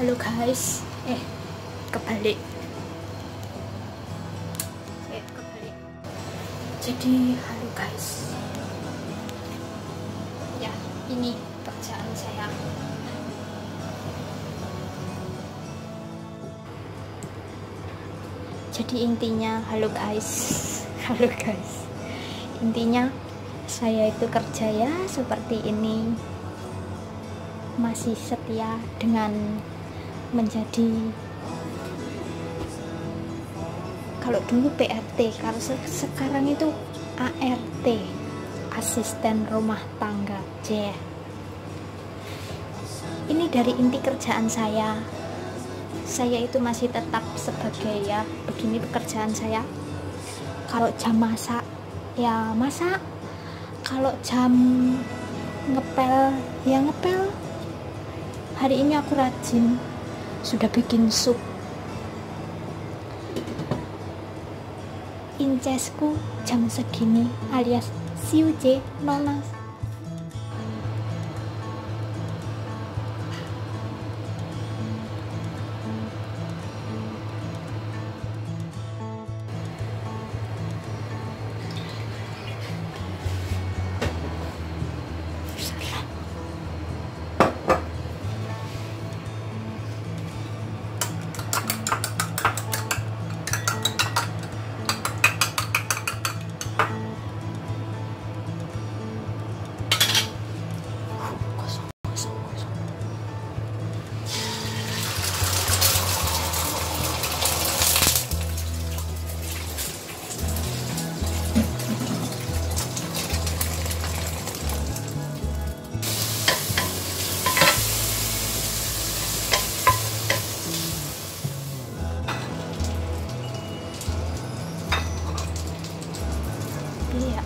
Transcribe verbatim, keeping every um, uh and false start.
Halo guys, eh kebalik, eh kebalik. Jadi halo guys, ya ini kerjaan saya. Jadi intinya halo guys, halo guys. Intinya saya itu kerja ya seperti ini, masih setia dengan menjadi, kalau dulu P R T, kalau se sekarang itu A R T, asisten rumah tangga. J. Ini dari inti kerjaan saya. Saya itu masih tetap sebagai, ya begini pekerjaan saya. Kalau jam masak ya masak, kalau jam ngepel ya ngepel. Hari ini aku rajin, sudah bikin sup. Incesku jam segini alias siu J nonas. Iya.